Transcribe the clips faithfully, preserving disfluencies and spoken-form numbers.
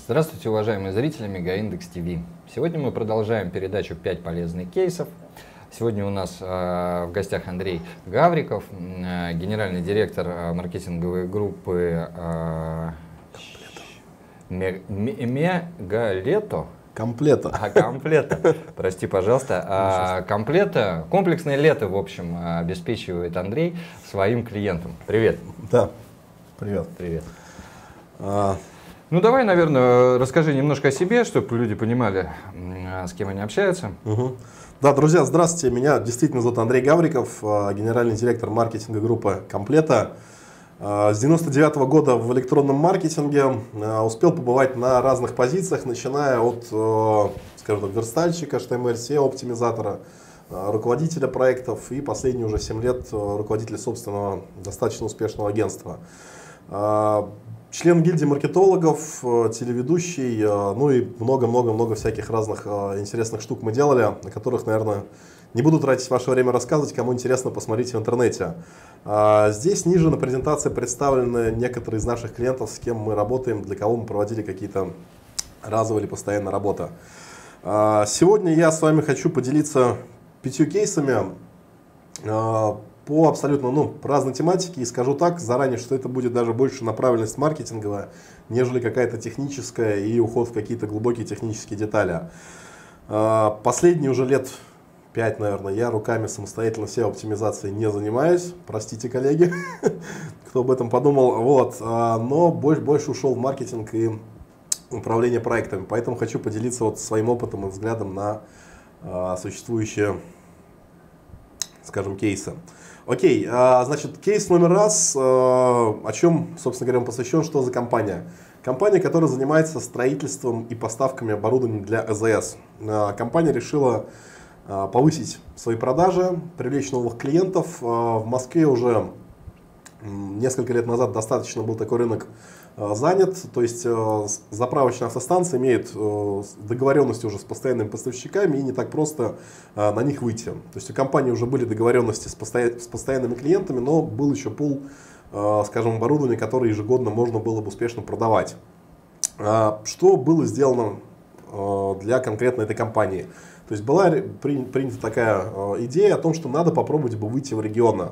Здравствуйте, уважаемые зрители Мегаиндекс ТВ. Сегодня мы продолжаем передачу «пять полезных кейсов». Сегодня у нас э, в гостях Андрей Гавриков, э, генеральный директор э, маркетинговой группы э, Мегалето. Комплета. А, комплета. Прости, пожалуйста. А, комплета, комплексное лето, в общем, обеспечивает Андрей своим клиентам. Привет. Да, привет. Привет. А... Ну, давай, наверное, расскажи немножко о себе, чтобы люди понимали, с кем они общаются. Угу. Да, друзья, здравствуйте. Меня действительно зовут Андрей Гавриков, генеральный директор маркетинга группы Комплета. С девяносто девятого года в электронном маркетинге, успел побывать на разных позициях, начиная от, скажем так, верстальщика, эйч ти эм эль, сео оптимизатора, руководителя проектов и последние уже семь лет руководителя собственного достаточно успешного агентства. Член гильдии маркетологов, телеведущий, ну и много-много-много всяких разных интересных штук мы делали, о которых, наверное, не буду тратить ваше время рассказывать, кому интересно, посмотрите в интернете. Здесь ниже на презентации представлены некоторые из наших клиентов, с кем мы работаем, для кого мы проводили какие-то разовые или постоянные работы. Сегодня я с вами хочу поделиться пятью кейсами по абсолютно ну, разной тематике, и скажу так заранее, что это будет даже больше направленность маркетинговая, нежели какая-то техническая и уход в какие-то глубокие технические детали. Последние уже лет пять, наверное, я руками самостоятельно сео оптимизации не занимаюсь, простите, коллеги, кто об этом подумал, вот, но больше, больше ушел в маркетинг и управление проектами, поэтому хочу поделиться вот своим опытом и взглядом на существующие, скажем, кейсы. Окей, значит, кейс номер раз, о чем, собственно говоря, он посвящен, что за компания. Компания, которая занимается строительством и поставками оборудования для эй зэ эс. Компания решила повысить свои продажи, привлечь новых клиентов. В Москве уже несколько лет назад достаточно был такой рынок занят, то есть заправочная автостанция имеет договоренности уже с постоянными поставщиками и не так просто на них выйти. То есть у компании уже были договоренности с, постоя... с постоянными клиентами, но был еще пул, скажем, оборудования, которое ежегодно можно было бы успешно продавать. Что было сделано для конкретно этой компании? То есть была принята такая идея о том, что надо попробовать бы выйти в регионы.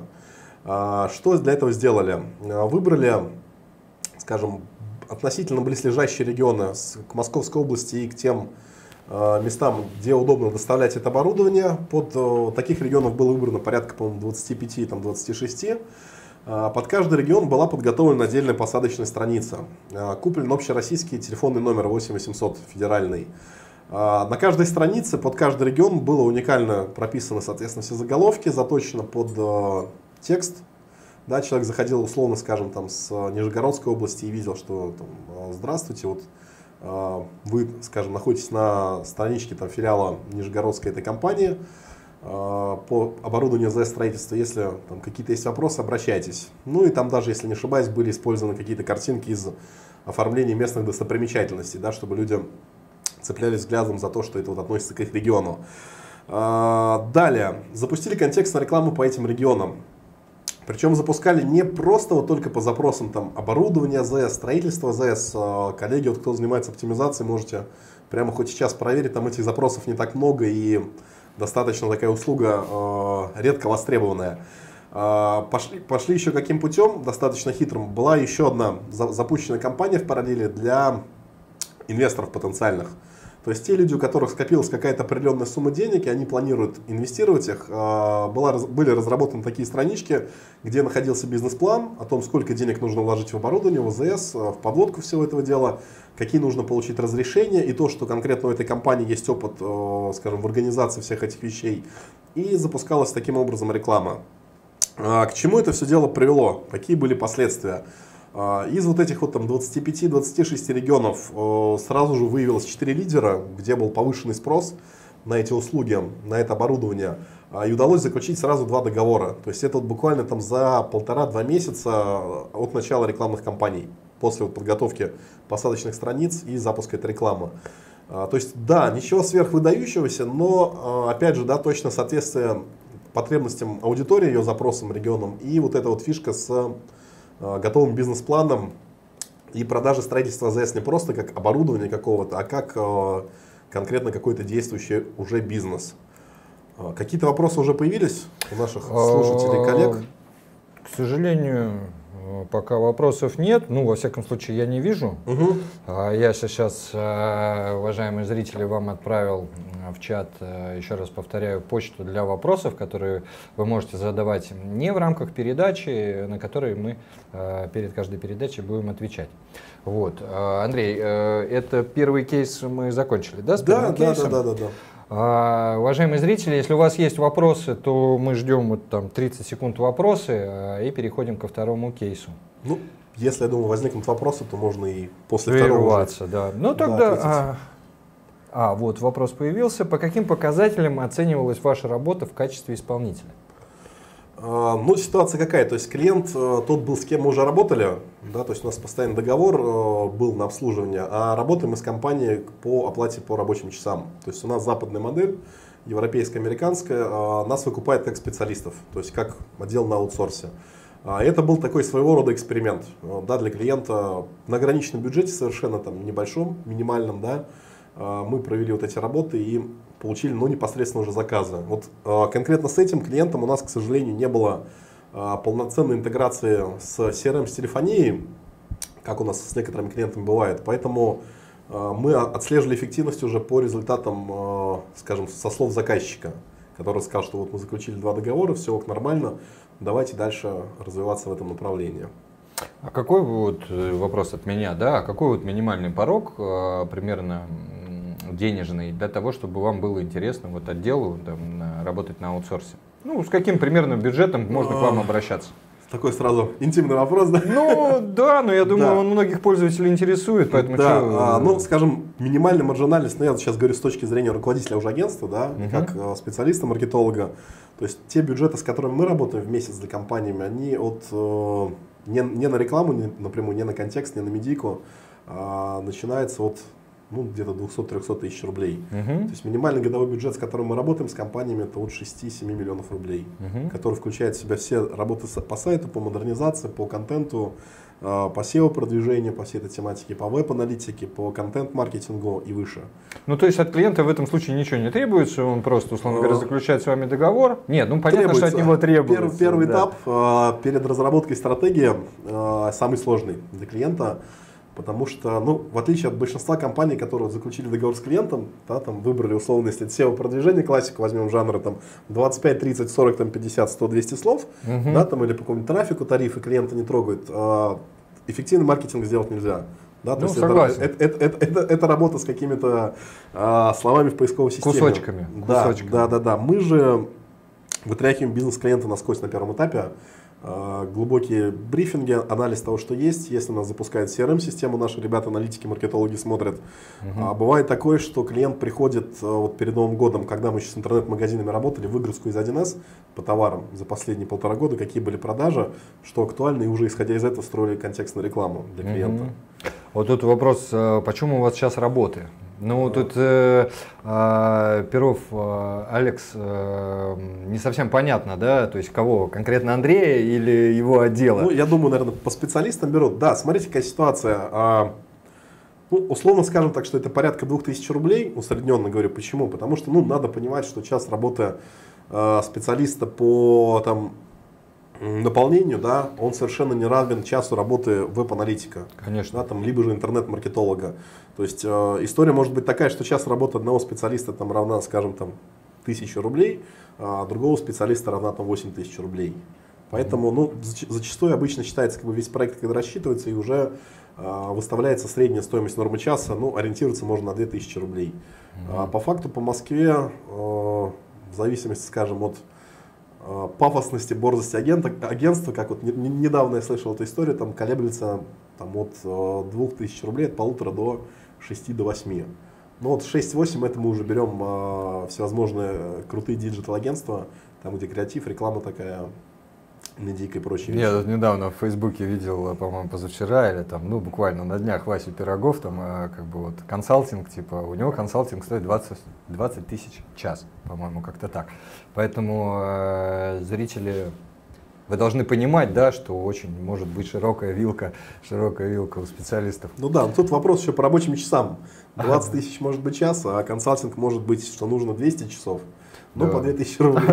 Что для этого сделали? Выбрали, скажем, относительно близлежащие регионы к Московской области и к тем местам, где удобно доставлять это оборудование. Под таких регионов было выбрано порядка, по-моему, двадцати пяти, там, двадцати шести. Под каждый регион была подготовлена отдельная посадочная страница. Куплен общероссийский телефонный номер восемь восемьсот федеральный. На каждой странице, под каждый регион было уникально прописано, соответственно, все заголовки, заточено под текст. Да, человек заходил условно, скажем, там, с Нижегородской области и видел, что там, здравствуйте, вот э, вы, скажем, находитесь на страничке там, филиала Нижегородской этой компании э, по оборудованию эй зэ эс-строительства. Если там какие-то есть вопросы, обращайтесь. Ну и там даже, если не ошибаюсь, были использованы какие-то картинки из оформления местных достопримечательностей, да, чтобы люди цеплялись взглядом за то, что это вот относится к их региону. Э, далее, запустили контекстную рекламу по этим регионам. Причем запускали не просто вот только по запросам там, оборудования эй зэ эс, строительства эй зэ эс. Коллеги, вот, кто занимается оптимизацией, можете прямо хоть сейчас проверить, там этих запросов не так много и достаточно такая услуга э, редко востребованная. Э, пошли, пошли еще каким путем, достаточно хитрым. Была еще одна за, запущенная кампания в параллели для инвесторов потенциальных. То есть те люди, у которых скопилась какая-то определенная сумма денег, и они планируют инвестировать их, была, были разработаны такие странички, где находился бизнес-план о том, сколько денег нужно вложить в оборудование, в эй зэ эс, в подводку всего этого дела, какие нужно получить разрешения, и то, что конкретно у этой компании есть опыт, скажем, в организации всех этих вещей. И запускалась таким образом реклама. К чему это все дело привело? Какие были последствия? Из вот этих вот там двадцати пяти — двадцати шести регионов сразу же выявилось четыре лидера, где был повышенный спрос на эти услуги, на это оборудование. И удалось заключить сразу два договора. То есть это вот буквально там за полтора-два месяца от начала рекламных кампаний, после вот подготовки посадочных страниц и запуска этой рекламы. То есть да, ничего сверхвыдающегося, но опять же, да, точно соответствие потребностям аудитории, ее запросам, регионам, и вот эта вот фишка с готовым бизнес-планом И продажа строительства АЗС не просто как оборудование какого-то, а как э, конкретно какой-то действующий уже бизнес. Э, какие-то вопросы уже появились у наших слушателей, коллег? К сожалению, пока вопросов нет. Ну, во всяком случае, я не вижу. Угу. Я сейчас, уважаемые зрители, вам отправил в чат, еще раз повторяю, почту для вопросов, которые вы можете задавать не в рамках передачи, на которые мы перед каждой передачей будем отвечать. Вот. Андрей, это первый кейс мы закончили, да? С Да, первым да, кейсом? да, да, да, да. А, уважаемые зрители, если у вас есть вопросы, то мы ждем вот там тридцать секунд вопросы а, и переходим ко второму кейсу. Ну, если, я думаю, возникнут вопросы, то можно и после Прерваться, второго да. Ну тогда, да, а, а, вот вопрос появился. По каким показателям оценивалась ваша работа в качестве исполнителя? Ну, ситуация какая? То есть клиент, тот был, с кем мы уже работали, да, то есть у нас постоянный договор был на обслуживание, а работаем мы с компанией по оплате по рабочим часам. То есть у нас западная модель, европейская, американская, нас выкупает как специалистов, то есть как отдел на аутсорсе. Это был такой своего рода эксперимент, да, для клиента на ограниченном бюджете, совершенно там небольшом, минимальном, да, мы провели вот эти работы и получили, ну, непосредственно уже заказы. Вот э, конкретно с этим клиентом у нас, к сожалению, не было э, полноценной интеграции с си эр эм, с телефонией, как у нас с некоторыми клиентами бывает. Поэтому э, мы отслеживали эффективность уже по результатам, э, скажем, со слов заказчика, который сказал, что вот мы заключили два договора, все нормально, давайте дальше развиваться в этом направлении. А какой вот вопрос от меня, да? А какой вот минимальный порог э, примерно денежный для того, чтобы вам было интересно вот отделу там, на, работать на аутсорсе? Ну, с каким примерно бюджетом можно к вам обращаться? Такой сразу интимный вопрос, да? Ну, да, но я думаю, да. он многих пользователей интересует, поэтому... Да, что... а, ну, скажем, минимальная маржинальность, ну, я сейчас говорю с точки зрения руководителя уже агентства, да, uh-huh. как а, специалиста, маркетолога. То есть те бюджеты, с которыми мы работаем в месяц для компаниями, они от, э, не, не на рекламу не, напрямую, не на контекст, не на медийку, а, начинается от ну, где-то двухсот-трехсот тысяч рублей. Uh-huh. То есть минимальный годовой бюджет, с которым мы работаем с компаниями, это от шести-семи миллионов рублей, uh-huh. который включает в себя все работы по сайту, по модернизации, по контенту, по сео-продвижению, по всей этой тематике, по веб-аналитике, по контент-маркетингу и выше. Ну, то есть от клиента в этом случае ничего не требуется, он просто, условно говоря, заключает с вами договор? Нет, ну понятно, требуется. Что от него требуется. Первый, первый да. этап перед разработкой стратегии самый сложный для клиента. Потому что, ну, в отличие от большинства компаний, которые заключили договор с клиентом, да, там выбрали условно, если это сео-продвижение, классику возьмем жанры там двадцать пять, тридцать, сорок, там, пятьдесят, сто, двести слов, uh-huh. да, там, или по какому-нибудь трафику, тарифы клиента не трогают, а эффективный маркетинг сделать нельзя. Да, то ну, есть согласен. Это, это, это, это, это работа с какими-то а, словами в поисковой системе. Кусочками. Да, Кусочками. да, да, да. Мы же вытряхиваем бизнес клиента насквозь на первом этапе. Глубокие брифинги, анализ того, что есть. Если у нас запускают си эр эм-систему, наши ребята, аналитики, маркетологи смотрят. Uh-huh. А бывает такое, что клиент приходит вот перед Новым годом, когда мы еще с интернет-магазинами работали, выгрузку из один эс по товарам за последние полтора года, какие были продажи, что актуально, и уже исходя из этого строили контекстную рекламу для клиента. Uh-huh. Вот тут вопрос, почему у вас сейчас работы? Ну, тут э, э, Перов э, Алекс э, не совсем понятно, да, то есть кого, конкретно Андрея или его отдела? Ну, я думаю, наверное, по специалистам берут. Да, смотрите, какая ситуация. А, ну, условно скажем так, что это порядка двух тысяч рублей, усредненно говорю. Почему? Потому что, ну, надо понимать, что час работы э, специалиста по там наполнению, да, он совершенно не равен часу работы веб-аналитика. Конечно. Да, там, либо же интернет-маркетолога. То есть э, история может быть такая, что час работы одного специалиста там равна, скажем, там, тысяче рублей, а другого специалиста равна там, восемь тысяч рублей. Поэтому mm-hmm. ну, зач- зачастую обычно считается как бы, весь проект, когда рассчитывается, и уже э, выставляется средняя стоимость нормы часа, ну, ориентироваться можно на две тысячи рублей. Mm-hmm. А по факту по Москве, э, в зависимости, скажем, от пафосности, борзости агента, агентства, как вот не, не, недавно я слышал эту историю, там колеблется там, от э, двух тысяч рублей, от полутора до шести до восьми. Ну вот шесть-восемь это мы уже берем э, всевозможные крутые диджитал-агентства, там где креатив, реклама такая, медийка и прочее. Я тут недавно в Фейсбуке видел, по-моему, позавчера или там, ну буквально на днях Васю Пирогов, там как бы вот консалтинг, типа у него консалтинг стоит двадцать тысяч час, по-моему, как-то так. Поэтому э, зрители Вы должны понимать, да, что очень может быть широкая вилка, широкая вилка у специалистов. Ну да, но тут вопрос еще по рабочим часам. двадцать тысяч может быть час, а консалтинг может быть, что нужно двести часов. Ну, да. По две тысячи рублей.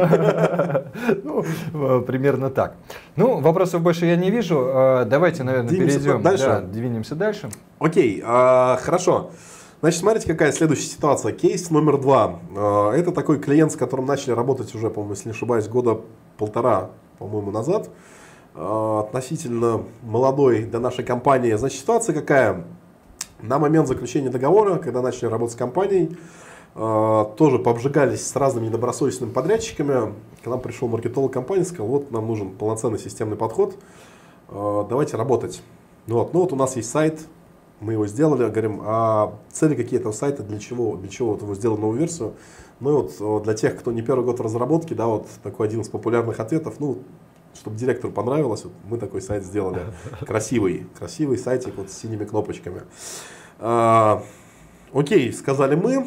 Ну, примерно так. Ну, вопросов больше я не вижу. Давайте, наверное, перейдем. Дальше. Двинемся дальше. Окей, хорошо. Значит, смотрите, какая следующая ситуация. Кейс номер два. Это такой клиент, с которым начали работать уже, по-моему, если не ошибаюсь, года полтора, по-моему, назад. Относительно молодой для нашей компании. Значит, ситуация какая? На момент заключения договора, когда начали работать с компанией, тоже пообжигались с разными недобросовестными подрядчиками. К нам пришел маркетолог компании, сказал, вот нам нужен полноценный системный подход, давайте работать. Вот. Ну вот у нас есть сайт, мы его сделали, говорим, а цели какие этого сайта, для чего, для чего вот его сделали новую версию. Ну и вот для тех, кто не первый год разработки, да, вот такой один из популярных ответов, ну, чтобы директору понравилось, вот мы такой сайт сделали. Красивый, красивый сайтик вот с синими кнопочками. А, окей, сказали мы.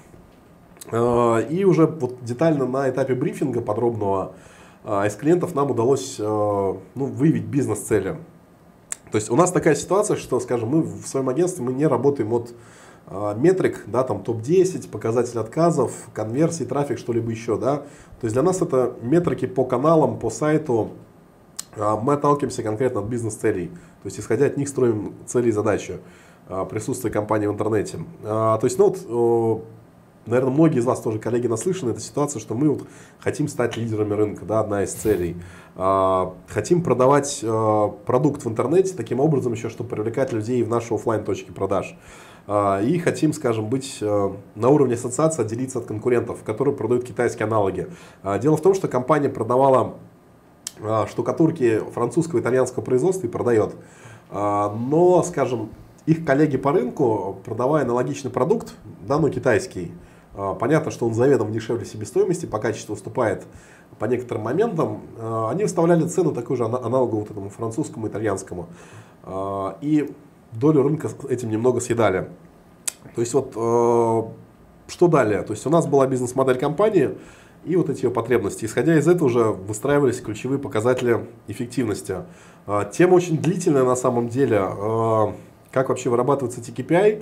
И уже вот детально на этапе брифинга подробного из клиентов нам удалось ну, выявить бизнес-цели. То есть у нас такая ситуация, что, скажем, мы в своем агентстве мы не работаем от метрик, да, там топ десять, показатель отказов, конверсии, трафик, что-либо еще. Да. То есть для нас это метрики по каналам, по сайту. Мы отталкиваемся конкретно от бизнес-целей. То есть исходя от них строим цели и задачи присутствия компании в интернете. То есть, ну вот, наверное, многие из вас тоже, коллеги, наслышаны, это ситуация, что мы вот хотим стать лидерами рынка, да, одна из целей. А, хотим продавать а, продукт в интернете таким образом еще, чтобы привлекать людей в наши офлайн точки продаж. А, и хотим, скажем, быть а, на уровне ассоциации, отделиться от конкурентов, которые продают китайские аналоги. А, дело в том, что компания продавала а, штукатурки французского и итальянского производства и продает. А, но, скажем, их коллеги по рынку, продавая аналогичный продукт, да, но китайский, понятно, что он заведомо дешевле себестоимости, по качеству уступает по некоторым моментам. Они выставляли цену такой же аналогу вот этому французскому, итальянскому. И долю рынка этим немного съедали. То есть вот что далее? То есть у нас была бизнес-модель компании и вот эти ее потребности. Исходя из этого уже выстраивались ключевые показатели эффективности. Тема очень длительная на самом деле. Как вообще вырабатывается ти кей пи ай?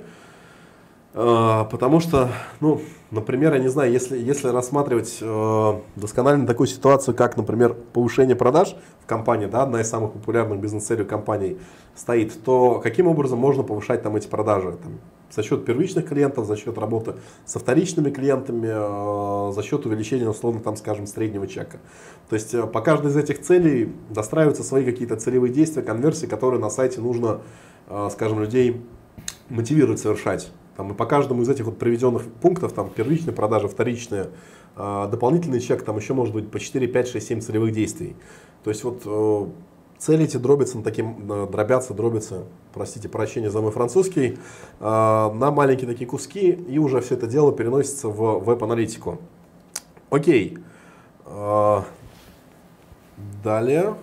Потому что, ну, например, я не знаю, если, если рассматривать э, досконально такую ситуацию, как, например, повышение продаж в компании, да, одна из самых популярных бизнес-целей компаний стоит, то каким образом можно повышать там эти продажи? Там, за счет первичных клиентов, за счет работы со вторичными клиентами, э, за счет увеличения, условно, там, скажем, среднего чека. То есть э, по каждой из этих целей достраиваются свои какие-то целевые действия, конверсии, которые на сайте нужно, э, скажем, людей мотивировать совершать. Там, и по каждому из этих вот приведенных пунктов, там, первичная продажа, вторичная, э, дополнительный чек, там еще может быть по четыре, пять, шесть, семь целевых действий. То есть вот э, цели эти дробятся на таким, э, дробятся, дробятся, простите, прощения за мой французский, э, на маленькие такие куски, и уже все это дело переносится в веб-аналитику. Окей. Э, далее.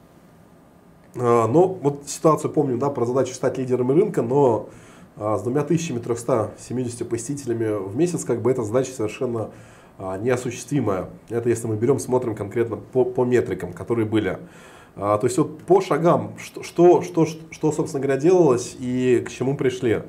Э, ну, вот ситуацию помним, да, про задачу стать лидером рынка, но с двумя тысячами тремястами семьюдесятью посетителями в месяц, как бы эта задача совершенно а, неосуществимая. Это если мы берем, смотрим конкретно по, по метрикам, которые были. А, то есть вот по шагам, что, что, что, что, собственно говоря, делалось и к чему пришли.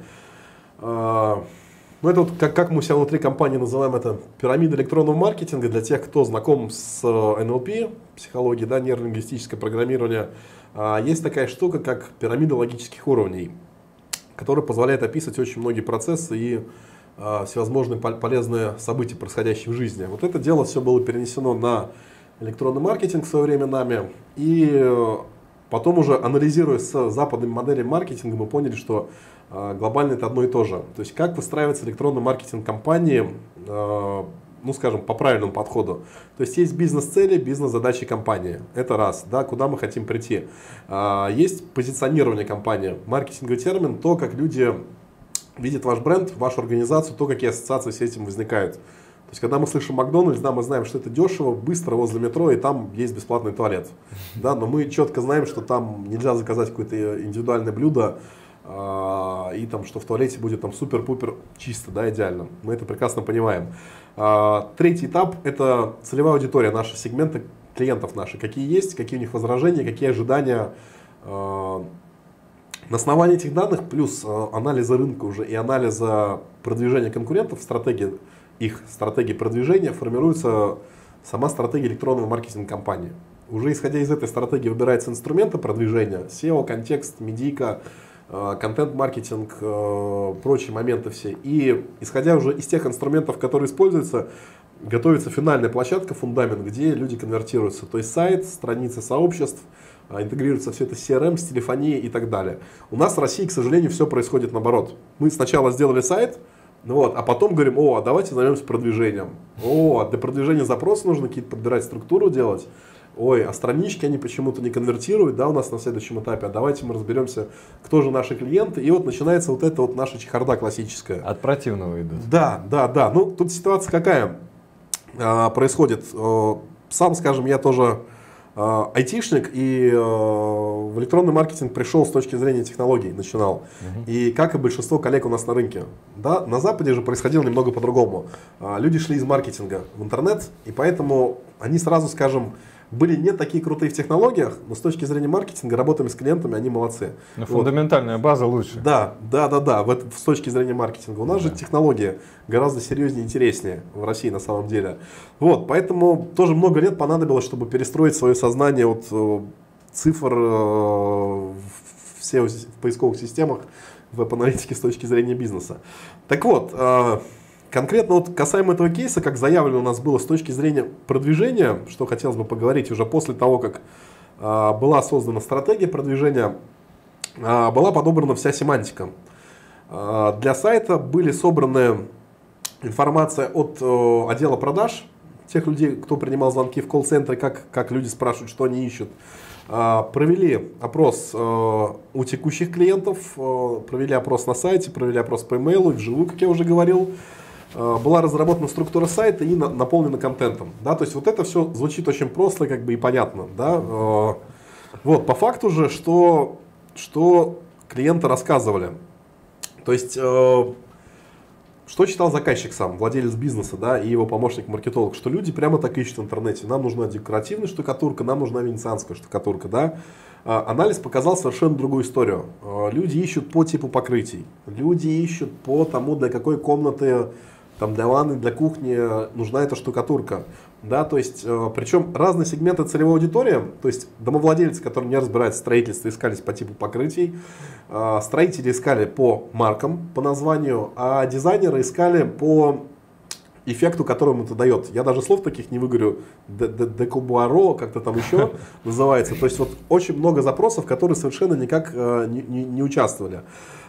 А, ну это вот как, как мы себя внутри компании называем, это пирамида электронного маркетинга. Для тех, кто знаком с эн эл пи, психологией, да, нейролингвистическое программирование, а, есть такая штука, как пирамида логических уровней, который позволяет описывать очень многие процессы и э, всевозможные полезные события, происходящие в жизни. Вот это дело все было перенесено на электронный маркетинг в свое время нами. И э, потом уже анализируя с западными моделями маркетинга, мы поняли, что э, глобально это одно и то же. То есть как выстраивается электронный маркетинг компании, э, ну скажем, по правильному подходу. То есть есть бизнес-цели, бизнес-задачи компании. Это раз, да, куда мы хотим прийти. А, есть позиционирование компании, маркетинговый термин, то, как люди видят ваш бренд, вашу организацию, то, какие ассоциации с этим возникают. То есть когда мы слышим Макдональдс, да, мы знаем, что это дешево, быстро возле метро, и там есть бесплатный туалет. Да, но мы четко знаем, что там нельзя заказать какое-то индивидуальное блюдо, и там, что в туалете будет там супер-пупер чисто, да, идеально. Мы это прекрасно понимаем. Третий этап – это целевая аудитория, наши сегменты клиентов наших, какие есть, какие у них возражения, какие ожидания. На основании этих данных, плюс анализа рынка уже и анализа продвижения конкурентов, стратегии, их стратегии продвижения, формируется сама стратегия электронного маркетинга компании. Уже исходя из этой стратегии выбираются инструменты продвижения, сео, контекст, медийка, контент-маркетинг, прочие моменты все. И исходя уже из тех инструментов, которые используются, готовится финальная площадка, фундамент, где люди конвертируются. То есть сайт, страницы сообществ, интегрируется все это с си эр эм, с телефонией и так далее. У нас в России, к сожалению, все происходит наоборот. Мы сначала сделали сайт, ну вот, а потом говорим, о, а давайте займемся продвижением. О, а для продвижения запроса нужно какие-то подбирать структуру делать. Ой, а странички они почему-то не конвертируют, да, у нас на следующем этапе, а давайте мы разберемся, кто же наши клиенты, и вот начинается вот эта вот наша чехарда классическая. От противного идут. Да, да, да, ну тут ситуация какая а, происходит, сам, скажем, я тоже а, айтишник, и а, в электронный маркетинг пришел с точки зрения технологий, начинал, угу. И как и большинство коллег у нас на рынке, да, на Западе же происходило немного по-другому, а, люди шли из маркетинга в интернет, и поэтому они сразу, скажем, были не такие крутые в технологиях, но с точки зрения маркетинга, работами с клиентами, они молодцы. Но вот. Фундаментальная база лучше. Да, да, да, да, в это, с точки зрения маркетинга. У нас да. же технологии гораздо серьезнее и интереснее в России на самом деле. Вот, поэтому тоже много лет понадобилось, чтобы перестроить свое сознание от э, цифр э, в, все, в поисковых системах, в веб-аналитике с точки зрения бизнеса. Так вот, э, конкретно вот касаемо этого кейса, как заявлено у нас было с точки зрения продвижения, что хотелось бы поговорить уже после того, как а, была создана стратегия продвижения, а, была подобрана вся семантика. А, для сайта были собраны информация от а, отдела продаж, тех людей, кто принимал звонки в колл-центре, как, как люди спрашивают, что они ищут. А, провели опрос а, у текущих клиентов, а, провели опрос на сайте, провели опрос по имейлу, вживую, как я уже говорил. Была разработана структура сайта и на, наполнена контентом. Да? То есть вот это все звучит очень просто, как бы и понятно. Да? Вот, по факту же, что, что клиенты рассказывали. То есть, что читал заказчик сам, владелец бизнеса, да, и его помощник-маркетолог, что люди прямо так ищут в интернете. Нам нужна декоративная штукатурка, нам нужна венецианская штукатурка. Да? Анализ показал совершенно другую историю. Люди ищут по типу покрытий. Люди ищут по тому, для какой комнаты, там, для ванны, для кухни нужна эта штукатурка. Да, то есть, причем разные сегменты целевой аудитории, то есть домовладельцы, которые не разбираются в строительстве, искались по типу покрытий, строители искали по маркам, по названию, а дизайнеры искали по эффекту, который ему это дает. Я даже слов таких не выговорю, декубуаро, как-то там еще называется. То есть вот очень много запросов, которые совершенно никак не, не, не участвовали.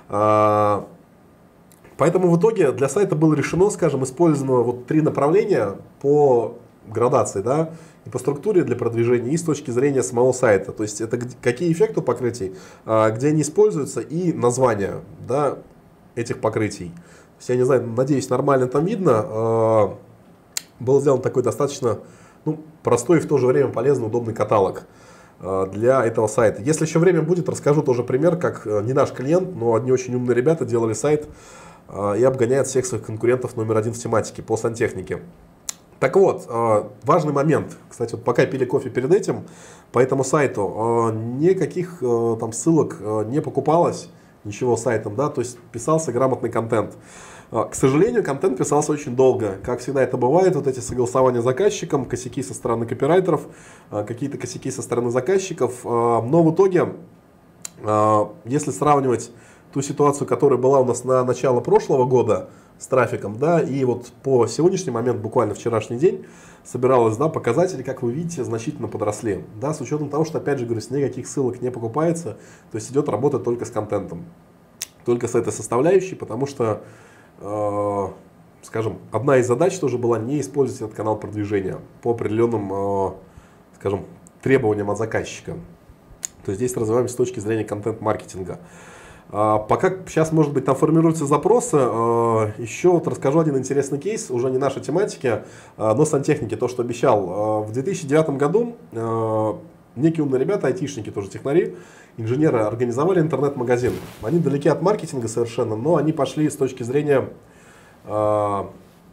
Поэтому в итоге для сайта было решено, скажем, использовано вот три направления по градации, да, и по структуре для продвижения, и с точки зрения самого сайта. То есть это какие эффекты покрытий, где они используются, и названия, да, этих покрытий. То есть, я не знаю, надеюсь, нормально там видно. Был сделан такой достаточно, ну, простой и в то же время полезный, удобный каталог для этого сайта. Если еще время будет, расскажу тоже пример, как не наш клиент, но одни очень умные ребята делали сайт и обгоняют всех своих конкурентов номер один в тематике по сантехнике. Так вот, важный момент, кстати, вот пока пили кофе перед этим, по этому сайту никаких там ссылок не покупалось, ничего сайтом, да, то есть писался грамотный контент. К сожалению, контент писался очень долго. Как всегда это бывает, вот эти согласования с заказчиком, косяки со стороны копирайтеров, какие-то косяки со стороны заказчиков. Но в итоге, если сравнивать ту ситуацию, которая была у нас на начало прошлого года с трафиком, да, и вот по сегодняшний момент, буквально вчерашний день, собиралось, да, показатели, как вы видите, значительно подросли. Да, с учетом того, что, опять же, говорю, никаких ссылок не покупается, то есть идет работа только с контентом, только с этой составляющей, потому что, э, скажем, одна из задач тоже была не использовать этот канал продвижения по определенным, э, скажем, требованиям от заказчика. То есть здесь развиваемся с точки зрения контент-маркетинга. Пока сейчас, может быть, там формируются запросы, еще вот расскажу один интересный кейс, уже не нашей тематики, но сантехники, то, что обещал. В две тысячи девятом году некие умные ребята, айтишники, тоже технари, инженеры, организовали интернет-магазин. Они далеки от маркетинга совершенно, но они пошли с точки зрения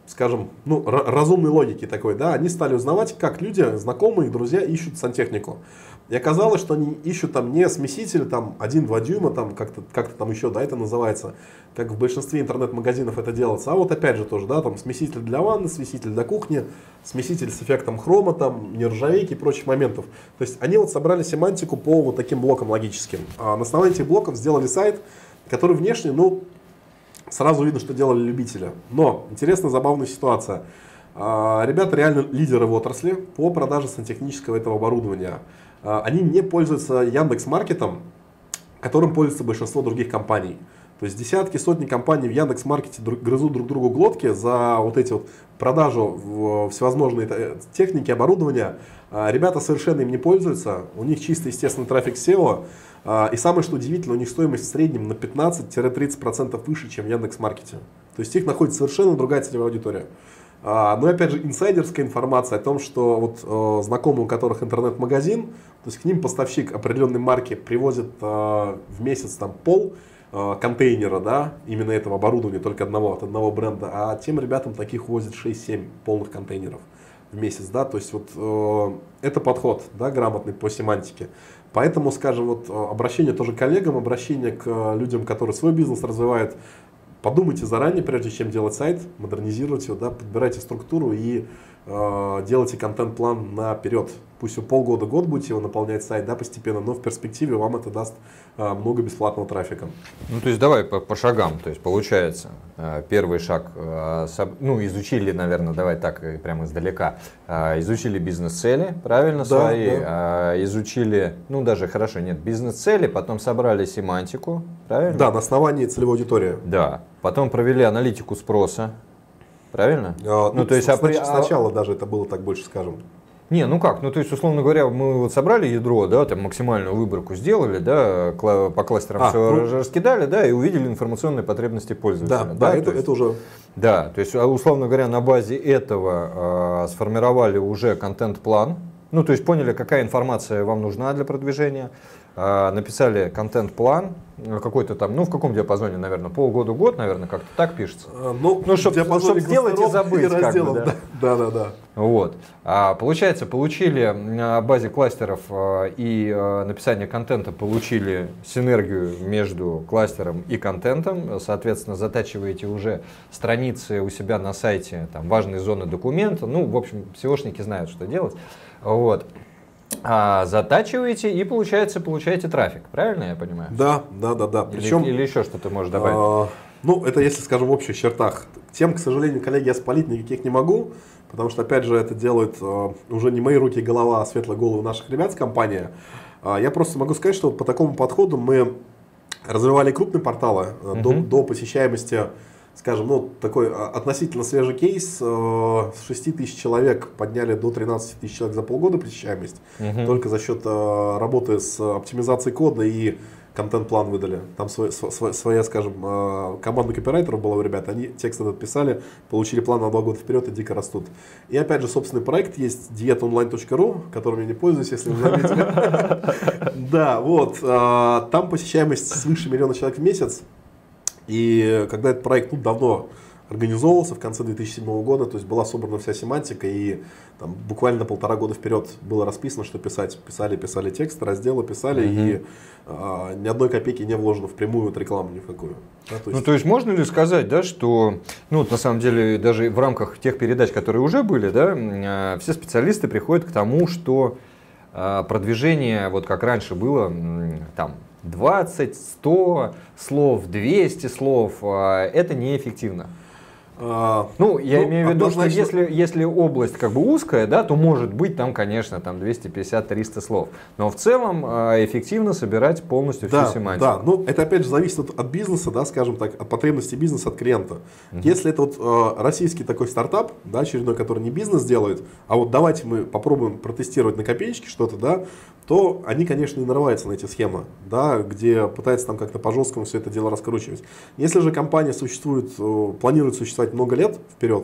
скажем, ну, разумной логики такой, да, они стали узнавать, как люди, знакомые, друзья ищут сантехнику. И оказалось, что они ищут там не смеситель там один-два дюйма, там как-то как там еще, да, это называется, как в большинстве интернет-магазинов это делается, а вот опять же тоже, да, там смеситель для ванны, смеситель для кухни, смеситель с эффектом хрома, там, нержавейки и прочих моментов. То есть они вот собрали семантику по вот таким блокам логическим. А на основании этих блоков сделали сайт, который внешне, ну, сразу видно, что делали любители. Но интересная, забавная ситуация. А, ребята реально лидеры в отрасли по продаже сантехнического этого оборудования. А, они не пользуются Яндекс.Маркетом, которым пользуется большинство других компаний. То есть десятки, сотни компаний в Яндекс.Маркете грызут друг другу глотки за вот эти вот продажу всевозможной техники, оборудования. А, ребята совершенно им не пользуются. У них чисто естественный трафик сео. И самое что удивительно, у них стоимость в среднем на пятнадцать-тридцать процентов выше, чем в Яндекс.Маркете. То есть их находит совершенно другая целевая аудитория. Но опять же инсайдерская информация о том, что вот знакомые, у которых интернет-магазин, то есть к ним поставщик определенной марки привозит в месяц там пол контейнера, да, именно этого оборудования, только одного, от одного бренда, а тем ребятам таких возят шесть-семь полных контейнеров в месяц, да, то есть вот э, это подход, да, грамотный по семантике. Поэтому, скажем, вот обращение тоже к коллегам, обращение к людям, которые свой бизнес развивают, подумайте заранее, прежде чем делать сайт, модернизируйте его, да, подбирайте структуру и э, делайте контент-план наперед. Пусть вы полгода-год будете его наполнять сайт, да, постепенно, но в перспективе вам это даст э, много бесплатного трафика. Ну, то есть давай по, по шагам. То есть получается, э, первый шаг, э, соб, ну, изучили, наверное, давай так э, прямо издалека, э, изучили бизнес-цели, правильно, да, свои, да. Э, изучили, ну, даже хорошо, нет, бизнес-цели, потом собрали семантику, правильно? Да, на основании целевой аудитории. Да, потом провели аналитику спроса, правильно? А, ну, ну, то есть снач- сначала даже это было так больше, скажем. Не, ну как, ну то есть, условно говоря, мы вот собрали ядро, да, там максимальную выборку сделали, да, по кластерам а, все ну, раскидали, да, и увидели информационные потребности пользователя. Да, да, да это, есть, это уже... Да, то есть, условно говоря, на базе этого э, сформировали уже контент-план, ну то есть поняли, какая информация вам нужна для продвижения, э, написали контент-план, какой-то там, ну в каком диапазоне, наверное, полгода-год, наверное, как-то так пишется. Ну, ну чтобы чтоб сделать и забыть. И как бы, да? Да, да, да. Вот. А, получается, получили на базе кластеров а, и а, написания контента, получили синергию между кластером и контентом, соответственно, затачиваете уже страницы у себя на сайте, там, важные зоны документа, ну, в общем, сеошники знают, что делать. Вот. А затачиваете и, получается, получаете трафик, правильно я понимаю? Да, да, да, да. Причем, или, или еще что-то можешь добавить? А, ну, это если, скажем, в общих чертах. Тем, к сожалению, коллеги, я спалить никаких не могу, потому что, опять же, это делают а, уже не мои руки и голова, а светлые головы наших ребят с компании. А, я просто могу сказать, что вот по такому подходу мы развивали крупные порталы uh-huh. до, до посещаемости. Скажем, ну, такой относительно свежий кейс, с шести тысяч человек подняли до тринадцати тысяч человек за полгода посещаемость, uh-huh. только за счет работы с оптимизацией кода и контент-план выдали. Там свой, свой, своя, скажем, команда копирайтеров была у ребят, они текст этот писали, получили план на два года вперед и дико растут. И опять же, собственный проект есть диет онлайн точка ру, которым я не пользуюсь, если вы заметили. Да, вот, там посещаемость свыше миллиона человек в месяц. И когда этот проект ну, давно организовывался, в конце две тысячи седьмого года, то есть была собрана вся семантика, и там, буквально полтора года вперед было расписано, что писать. Писали, писали текст, разделы писали, mm-hmm. и а, ни одной копейки не вложено впрямую от рекламы ни в какую. Да, то есть... Ну, то есть можно ли сказать, да, что, ну, вот, на самом деле, даже в рамках тех передач, которые уже были, да, все специалисты приходят к тому, что а, продвижение, вот как раньше было, там, двадцать, сто слов, двести слов, это неэффективно. А, ну, я ну, имею в виду, однозначно... что если, если область как бы узкая, да, то может быть там, конечно, там двести пятьдесят - триста слов. Но в целом эффективно собирать полностью да, всю семантику. Да, ну это опять же зависит от, от бизнеса, да, скажем так, от потребностей бизнеса, от клиента. Uh-huh. Если это вот э, российский такой стартап, да, очередной, который не бизнес делает, а вот давайте мы попробуем протестировать на копеечке что-то, да, то они, конечно, и нарываются на эти схемы, да, где пытаются там как-то по-жесткому все это дело раскручивать. Если же компания существует, планирует существовать много лет вперед,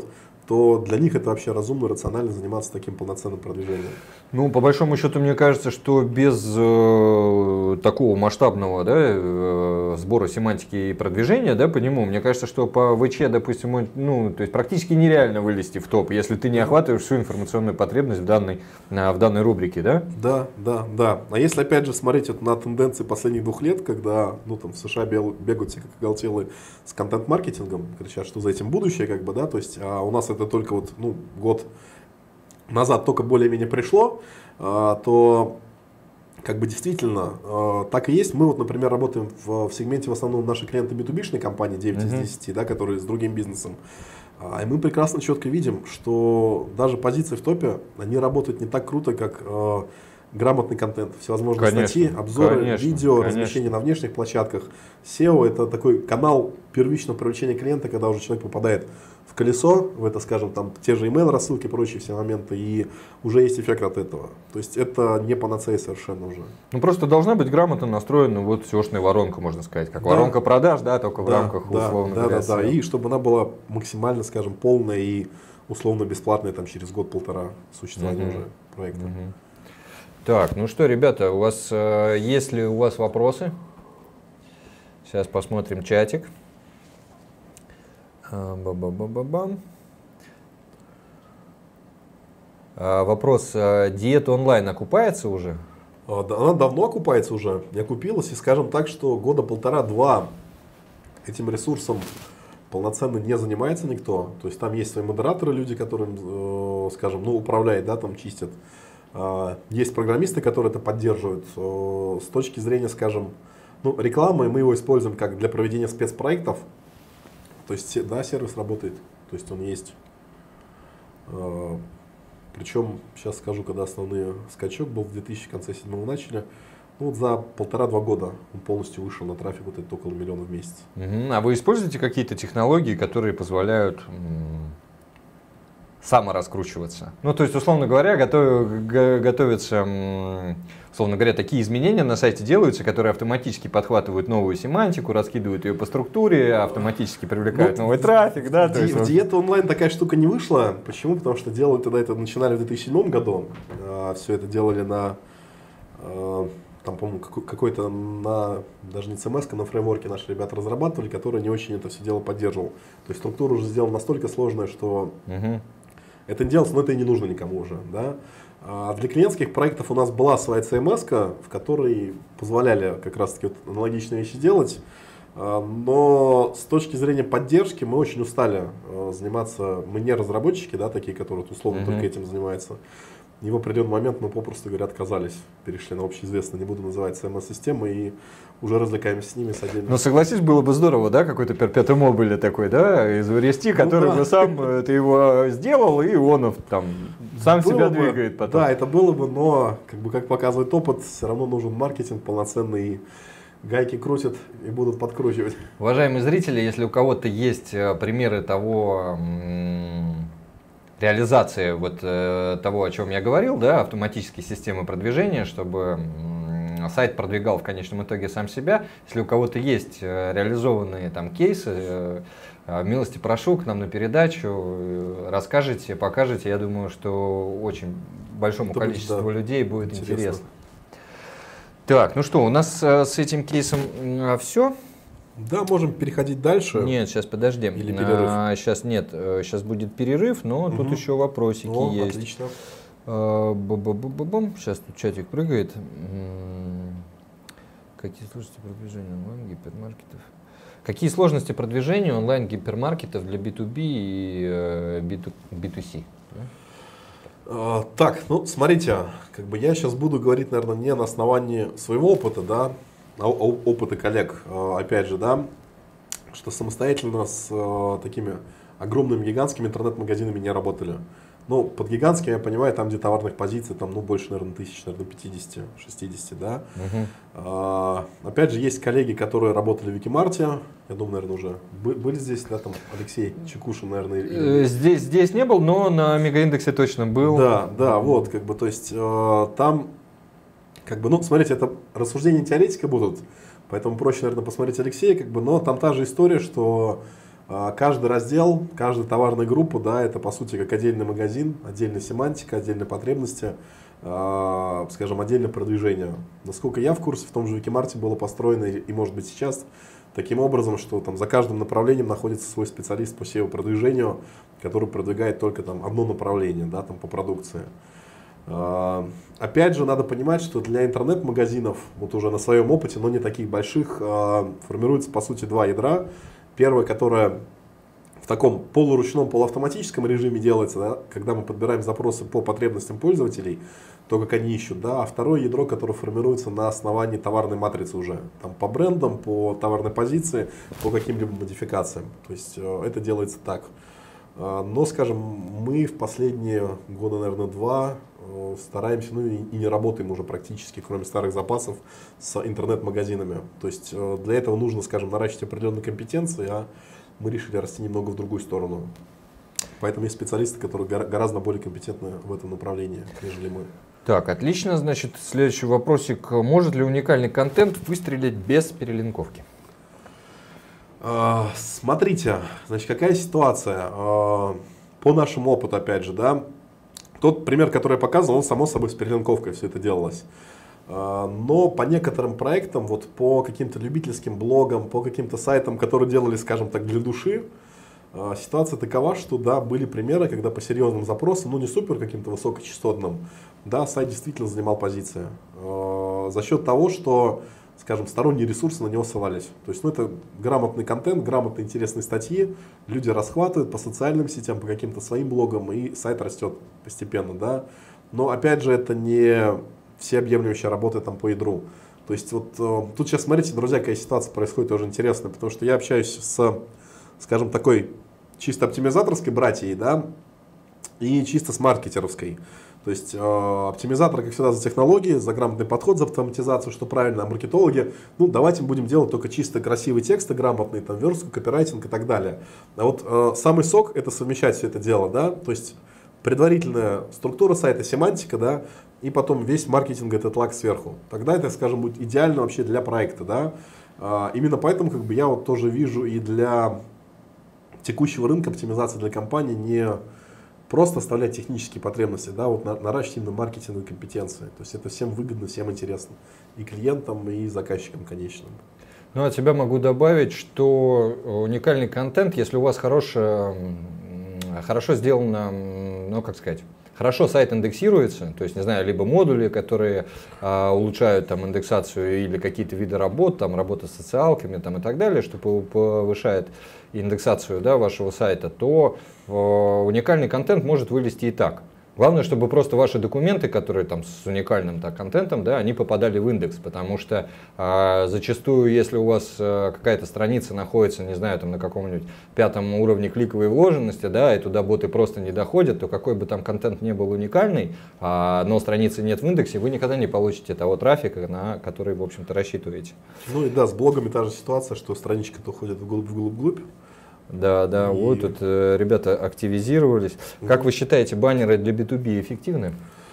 то для них это вообще разумно, рационально заниматься таким полноценным продвижением. Ну, по большому счету, мне кажется, что без э, такого масштабного, да, э, сбора семантики и продвижения, да, по нему, мне кажется, что по ВЧ, допустим, ну, то есть практически нереально вылезти в топ, если ты не охватываешь всю информационную потребность в данной, в данной рубрике, да? Да, да, да. А если опять же смотреть вот на тенденции последних двух лет, когда, ну, там в США бегают все как оголтелые с контент-маркетингом, кричат, что за этим будущее, как бы, да, то есть, а у нас это только вот, ну, год назад только более-менее пришло, а, то как бы действительно а, так и есть. Мы вот, например, работаем в, в сегменте в основном наши клиенты би ту би-шной компании девять из десяти, да, которые с другим бизнесом. А, и мы прекрасно четко видим, что даже позиции в топе, они работают не так круто, как а, грамотный контент, всевозможные конечно, статьи, обзоры, конечно, видео, конечно. размещение на внешних площадках. сео – это такой канал первичного привлечения клиента, когда уже человек попадает в колесо, в это, скажем, там те же email рассылки, прочие все моменты, и уже есть эффект от этого. То есть это не панацея совершенно уже. Ну просто должна быть грамотно настроена вот сеошная воронка, можно сказать, как Да. воронка продаж, да, только в Да, рамках да, условно да, говоря. да, да, и чтобы она была максимально, скажем, полная и условно бесплатная там через год-полтора существования Мгм. уже проекта. Мгм. Так, ну что, ребята, у вас, э, есть ли у вас вопросы? Сейчас посмотрим чатик. А, ба-ба-ба-ба-бам. А, вопрос, а, диета онлайн окупается уже? А, да, она давно окупается уже, не окупилась, и скажем так, что года полтора-два этим ресурсом полноценно не занимается никто. То есть там есть свои модераторы, люди, которым, э, скажем, ну, управляют, да, там чистят. А, есть программисты, которые это поддерживают. Э, с точки зрения, скажем, ну, рекламы, мы его используем как для проведения спецпроектов. То есть, да, сервис работает, то есть он есть. Э, причем, сейчас скажу, когда основной скачок был в две тысячи седьмом начали. Ну, вот за полтора-два года он полностью вышел на трафик вот это около миллиона в месяц. Мгм. А вы используете какие-то технологии, которые позволяют м, самораскручиваться? Ну, то есть, условно говоря, готов, г- готовятся, м, условно говоря, такие изменения на сайте делаются, которые автоматически подхватывают новую семантику, раскидывают ее по структуре, автоматически привлекают Ну, новый трафик, да? В, То ди- есть, в вот- диету онлайн такая штука не вышла. Почему? Потому что делали тогда это начинали в две тысячи седьмом году. А, все это делали на, а, там, по-моему, какой- какой-то на, даже не си эм эс, на фреймворке наши ребята разрабатывали, который не очень это все дело поддерживал. То есть структура уже сделана настолько сложная, что Мгм. это не делается, но это и не нужно никому уже. Да? А для клиентских проектов у нас была своя си эм эс, в которой позволяли как раз-таки вот аналогичные вещи делать. А, Но с точки зрения поддержки мы очень устали а, заниматься. Мы не разработчики, да, такие, которые вот условно Мгм. только этим занимаются. И в определенный момент мы попросту говоря отказались, перешли на общеизвестно, не буду называть си эм эс-системы, и уже развлекаемся с ними с отдельными. Ну, согласись, было бы здорово, да, какой-то перпетум мобиле такой, да, изобрести, Ну который да. бы сам, э, ты его сделал, и он там сам Было себя бы, двигает потом. Да, это было бы, но, как бы, как показывает опыт, все равно нужен маркетинг полноценный, и гайки крутят и будут подкручивать. Уважаемые зрители, если у кого-то есть э, примеры того, м, реализации вот э, того, о чем я говорил, да, автоматические системы продвижения, чтобы м, сайт продвигал в конечном итоге сам себя. Если у кого-то есть э, реализованные там кейсы, э, э, милости прошу к нам на передачу, э, расскажите, покажете. Я думаю, что очень большому Это будет, количеству да, людей будет интересно. интересно. Так, ну что, у нас э, с этим кейсом все? Да, можем переходить дальше. Нет, сейчас подожди. Или перерыв? А, сейчас нет, сейчас будет перерыв, но тут Мгм. еще вопросики О, есть. отлично. А, бу-бу-бу-бу-бум. Сейчас тут чатик прыгает. М, Какие сложности продвижения онлайн гипермаркетов? Какие сложности продвижения онлайн гипермаркетов для би ту би и э, би ту би ту си? А, Так, ну смотрите, как бы я сейчас буду говорить, наверное, не на основании своего опыта, да, а о- опыта коллег, А, опять же, да, что самостоятельно с а, такими огромными гигантскими интернет-магазинами не работали. Ну, под гигантскими я понимаю, там, где товарных позиций, там, ну, больше, наверное, тысяч, наверное, пятьдесят-шестьдесят, да. Мгм. А, опять же, есть коллеги, которые работали в Викимарте, я думаю, наверное, уже бы- были здесь, да, там, Алексей Чекушин, наверное, или- Э, Здесь, здесь не был, но на мегаиндексе точно был. Да, да, вот, как бы, то есть, э, там, как бы, ну, смотрите, это рассуждения теоретика будут, поэтому проще, наверное, посмотреть Алексея, как бы, но там та же история, что Каждый раздел, каждая товарная группа, да, это по сути как отдельный магазин, отдельная семантика, отдельные потребности, скажем, отдельное продвижение. Насколько я в курсе, в том же Викимарте было построено и может быть сейчас таким образом, что там за каждым направлением находится свой специалист по эс и о-продвижению, который продвигает только там одно направление, да, там, по продукции. Опять же, надо понимать, что для интернет-магазинов, вот уже на своем опыте, но не таких больших, формируется по сути два ядра. Первое, которое в таком полуручном, полуавтоматическом режиме делается, да, когда мы подбираем запросы по потребностям пользователей, то, как они ищут, да, а второе ядро, которое формируется на основании товарной матрицы уже, там, по брендам, по товарной позиции, по каким-либо модификациям. То есть э, это делается так. Э, но, скажем, мы в последние года, наверное, два э, стараемся, ну и, и не работаем уже практически, кроме старых запасов, с интернет-магазинами. То есть э, для этого нужно, скажем, наращивать определенные компетенции, а мы решили расти немного в другую сторону. Поэтому есть специалисты, которые гораздо более компетентны в этом направлении, нежели мы. Так, отлично. Значит, следующий вопросик. Может ли уникальный контент выстрелить без перелинковки? А, смотрите, значит, какая ситуация. А, по нашему опыту, опять же, да, тот пример, который я показывал, он, само собой, с перелинковкой все это делалось. Но по некоторым проектам, вот по каким-то любительским блогам, по каким-то сайтам, которые делали, скажем так, для души, ситуация такова, что да, были примеры, когда по серьезным запросам, ну не супер каким-то высокочастотным, да, сайт действительно занимал позиции. За счет того, что, скажем, сторонние ресурсы на него ссылались. То есть, ну, это грамотный контент, грамотные интересные статьи, люди расхватывают по социальным сетям, по каким-то своим блогам, и сайт растет постепенно, да. Но опять же, это не всеобъемлющая работа там по ядру. То есть вот э, тут сейчас, смотрите, друзья, какая ситуация происходит тоже интересная, потому что я общаюсь с, скажем, такой чисто оптимизаторской братьей, да, и чисто с маркетеровской. То есть э, оптимизаторы, как всегда, за технологии, за грамотный подход, за автоматизацию, что правильно, а маркетологи, ну, давайте мы будем делать только чисто красивые тексты, грамотные, там, верстку, копирайтинг и так далее. А вот э, самый сок — это совмещать все это дело, да, то есть предварительная структура сайта, семантика, да, и потом весь маркетинг этот лак сверху. Тогда это, скажем, будет идеально вообще для проекта, да. А, именно поэтому, как бы, я вот тоже вижу и для текущего рынка оптимизации для компании не просто оставлять технические потребности, да, вот наращивать именно маркетинговые компетенции. То есть это всем выгодно, всем интересно. И клиентам, и заказчикам конечным. Ну, от себя могу добавить, что уникальный контент, если у вас хорошая, хорошо сделано, ну, как сказать, хорошо сайт индексируется, то есть, не знаю, либо модули, которые а, улучшают там индексацию, или какие-то виды работ, там работа с социалками там, и так далее, что повышает индексацию, да, вашего сайта, то э, уникальный контент может вылезти и так. Главное, чтобы просто ваши документы, которые там с уникальным так, контентом, да, они попадали в индекс, потому что э, зачастую, если у вас э, какая-то страница находится, не знаю, там на каком-нибудь пятом уровне кликовой вложенности, да, и туда боты просто не доходят, то какой бы там контент ни был уникальный, э, но страницы нет в индексе, вы никогда не получите того трафика, на который, в общем-то, рассчитываете. Ну и да, с блогами та же ситуация, что страничка-то уходит вглубь, вглубь, вглубь. Да, да, и... вот тут э, ребята активизировались. Mm-hmm. Как вы считаете, баннеры для би ту би эффективны?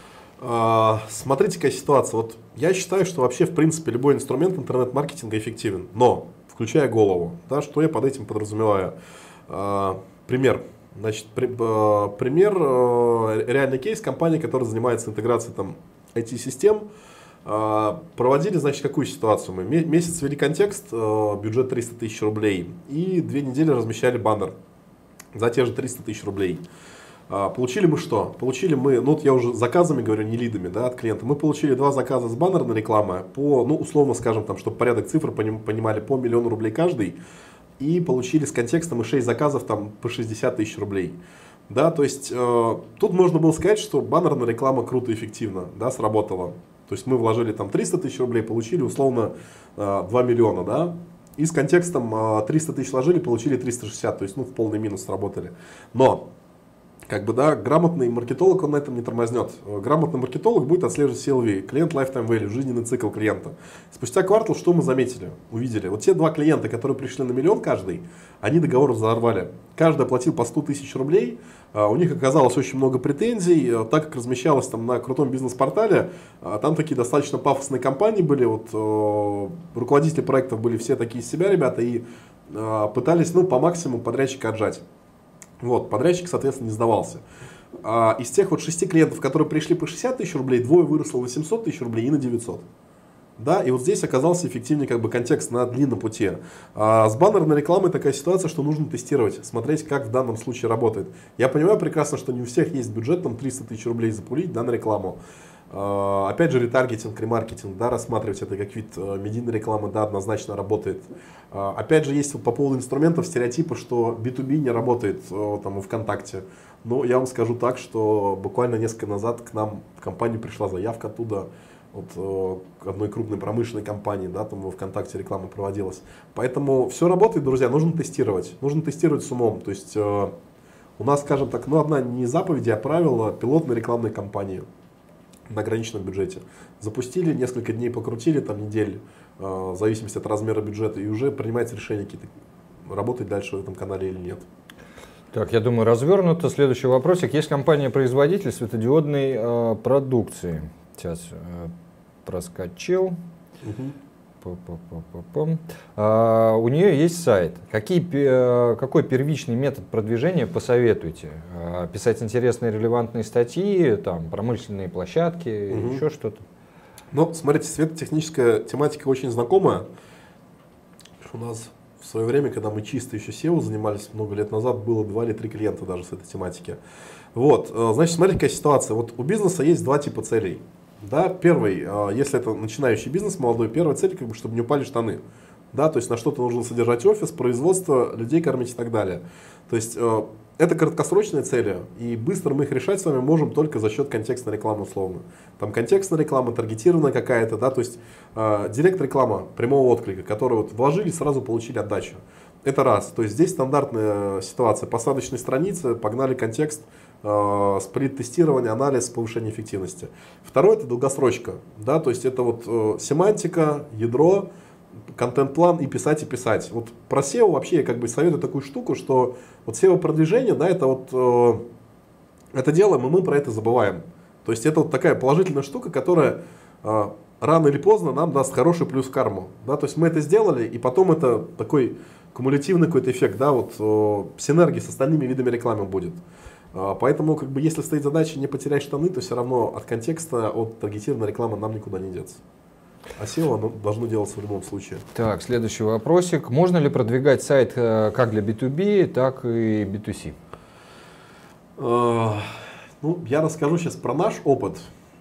А, смотрите, какая ситуация. Вот я считаю, что вообще, в принципе, любой инструмент интернет-маркетинга эффективен, но включая голову. Да, что я под этим подразумеваю? А, пример. Значит, при, а, пример, а, реальный кейс компании, которая занимается интеграцией там, ай ти-систем. Проводили, значит, какую ситуацию мы? Месяц ввели контекст, бюджет триста тысяч рублей, и две недели размещали баннер за те же триста тысяч рублей. Получили мы что? Получили мы, ну вот я уже заказами говорю, не лидами, да, от клиента. Мы получили два заказа с баннерной рекламы по, ну условно скажем, там, чтобы порядок цифр понимали, по миллиону рублей каждый. И получили с контекстом и шесть заказов там по шестьдесят тысяч рублей. Да, то есть э, тут можно было сказать, что баннерная реклама круто и эффективно, да, сработала. То есть мы вложили там триста тысяч рублей, получили условно два миллиона, да, и с контекстом триста тысяч вложили, получили триста шестьдесят, то есть ну в полный минус сработали. Но как бы, да, грамотный маркетолог, он на этом не тормознет. Грамотный маркетолог будет отслеживать си эл ви, клиент lifetime value, жизненный цикл клиента. Спустя квартал что мы заметили, увидели? Вот те два клиента, которые пришли на миллион каждый, они договор взорвали. Каждый оплатил по сто тысяч рублей, у них оказалось очень много претензий, так как размещалось там на крутом бизнес-портале, там такие достаточно пафосные компании были, вот руководители проектов были все такие из себя ребята, и э, пытались, ну, по максимуму подрядчика отжать. Вот, подрядчик, соответственно, не сдавался. А из тех вот шести клиентов, которые пришли по шестьдесят тысяч рублей, двое выросло на восемьсот тысяч рублей и на девятьсот. Да, и вот здесь оказался эффективнее как бы контекст на длинном пути. А с баннерной рекламой такая ситуация, что нужно тестировать, смотреть, как в данном случае работает. Я понимаю прекрасно, что не у всех есть бюджет там триста тысяч рублей запулить, да, на рекламу. А, опять же, ретаргетинг, ремаркетинг, да, рассматривать это как вид а, медийной рекламы, да, однозначно работает. А, опять же, есть вот по поводу инструментов стереотипы, что би ту би не работает а, там, в ВКонтакте. Но я вам скажу так, что буквально несколько назад к нам в компанию пришла заявка оттуда, от э, одной крупной промышленной компании, да, там в ВКонтакте реклама проводилась. Поэтому все работает, друзья, нужно тестировать. Нужно тестировать с умом. То есть э, у нас, скажем так, ну, одна не заповедь, а правило пилотной рекламной кампании на ограниченном бюджете. Запустили, несколько дней покрутили, там недель, э, в зависимости от размера бюджета, и уже принимается решение, какие-то, работать дальше в этом канале или нет. Так, я думаю, развернуто. Следующий вопросик. Есть компания-производитель светодиодной э, продукции. Сейчас э, проскочил. Угу. А, у нее есть сайт. Какие, какой первичный метод продвижения посоветуете? А, писать интересные релевантные статьи, там, промышленные площадки, угу. еще что-то? Ну, смотрите, светотехническая тематика очень знакомая. У нас в свое время, когда мы чисто еще сео занимались много лет назад, было два или три клиента даже с этой тематики. Вот, значит, смотрите, какая ситуация. Вот у бизнеса есть два типа целей. Да, первый, если это начинающий бизнес молодой, первая цель, как бы, чтобы не упали штаны. Да, то есть на что-то нужно содержать офис, производство, людей кормить и так далее. То есть это краткосрочные цели, и быстро мы их решать с вами можем только за счет контекстной рекламы условно. Там контекстная реклама, таргетированная какая-то, да, то есть э, директ реклама прямого отклика, которую вот вложили, сразу получили отдачу. Это раз. То есть здесь стандартная ситуация. Посадочной страницы, погнали контекст, э, сплит-тестирование, анализ, повышение эффективности. Второе — это долгосрочка. Да, то есть это вот э, семантика, ядро, контент-план и писать и писать. Вот про сео вообще я как бы советую такую штуку, что вот сео-продвижение, да, это вот э, это делаем, и мы про это забываем. То есть это вот такая положительная штука, которая э, рано или поздно нам даст хороший плюс в карму. Да, то есть мы это сделали, и потом это такой кумулятивный какой-то эффект, да, вот э, синергии с остальными видами рекламы будет. Э, поэтому, как бы, если стоит задача не потерять штаны, то все равно от контекста, от таргетированной рекламы нам никуда не деться. А сео оно должно делаться в любом случае. Так, следующий вопросик. Можно ли продвигать сайт э, как для би ту би, так и би ту си? Э, ну, я расскажу сейчас про наш опыт.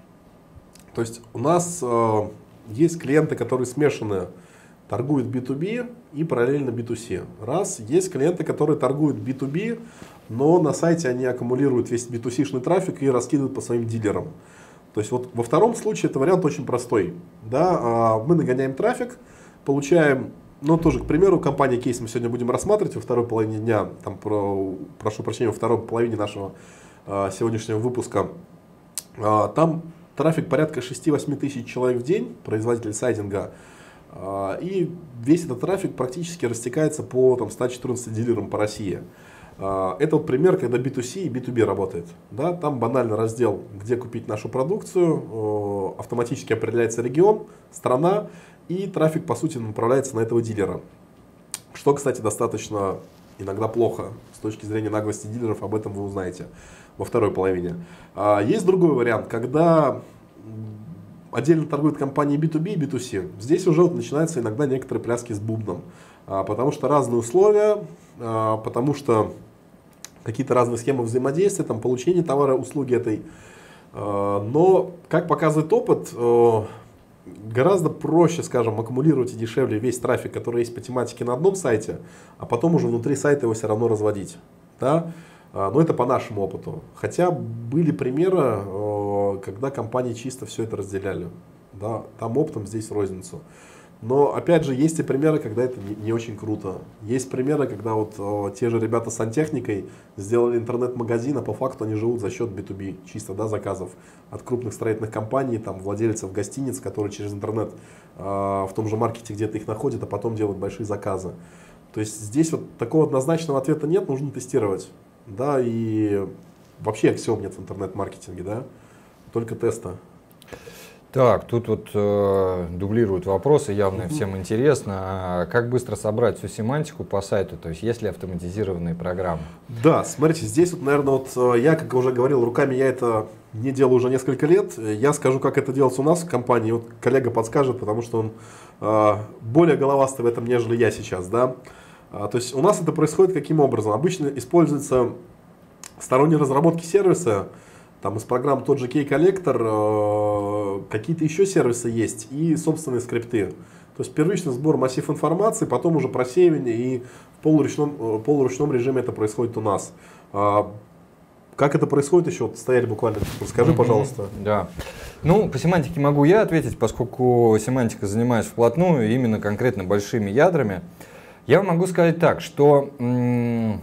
То есть у нас э, есть клиенты, которые смешанные, торгуют би ту би и параллельно би ту си. Раз. Есть клиенты, которые торгуют би ту би, но на сайте они аккумулируют весь би ту си-шный трафик и раскидывают по своим дилерам. То есть вот во втором случае это вариант очень простой. Да, мы нагоняем трафик, получаем, ну тоже, к примеру, компания кейс мы сегодня будем рассматривать во второй половине дня, там, про, прошу прощения, во второй половине нашего а, сегодняшнего выпуска. А, там трафик порядка шесть-восемь тысяч человек в день, производитель сайдинга, а, и весь этот трафик практически растекается по там, ста четырнадцати дилерам по России. Это вот пример, когда би ту си и би ту би работает. Да, там банально раздел, где купить нашу продукцию, автоматически определяется регион, страна, и трафик, по сути, направляется на этого дилера. Что, кстати, достаточно иногда плохо с точки зрения наглости дилеров, об этом вы узнаете во второй половине. Есть другой вариант, когда отдельно торгуют компании би ту би и би ту си. Здесь уже вот начинаются иногда некоторые пляски с бубном, потому что разные условия, потому что какие-то разные схемы взаимодействия, там, получения товара, услуги этой. Но, как показывает опыт, гораздо проще, скажем, аккумулировать и дешевле весь трафик, который есть по тематике на одном сайте, а потом уже внутри сайта его все равно разводить. Да? Но это по нашему опыту. Хотя были примеры, когда компании чисто все это разделяли. Да? Там оптом, здесь розницу. Но, опять же, есть и примеры, когда это не, не очень круто. Есть примеры, когда вот о, те же ребята с сантехникой сделали интернет-магазин, а по факту они живут за счет би ту би, чисто, да, заказов от крупных строительных компаний, там, владельцев гостиниц, которые через интернет э, в том же маркете где-то их находят, а потом делают большие заказы. То есть здесь вот такого однозначного ответа нет, нужно тестировать. Да, и вообще аксиом нет в интернет-маркетинге, да, только теста. Так, тут вот э, дублируют вопросы, явно всем интересно. А как быстро собрать всю семантику по сайту? То есть есть ли автоматизированные программы? Да, смотрите, здесь вот, наверное, вот я, как уже говорил, руками я это не делаю уже несколько лет. Я скажу, как это делается у нас в компании. Вот коллега подскажет, потому что он э, более головастый в этом, нежели я сейчас, да. А, то есть у нас это происходит каким образом? Обычно используется сторонние разработки сервиса. Там из программ тот же Key-коллектор, э, какие-то еще сервисы есть и собственные скрипты. То есть первичный сбор массив информации, потом уже просеивание, и в полуручном, полуручном режиме это происходит у нас. А, как это происходит еще? Вот стояли буквально, расскажи, mm-hmm. пожалуйста. Да. Ну, по семантике могу я ответить, поскольку семантика занимаюсь вплотную, именно конкретно большими ядрами. Я могу сказать так, что... М-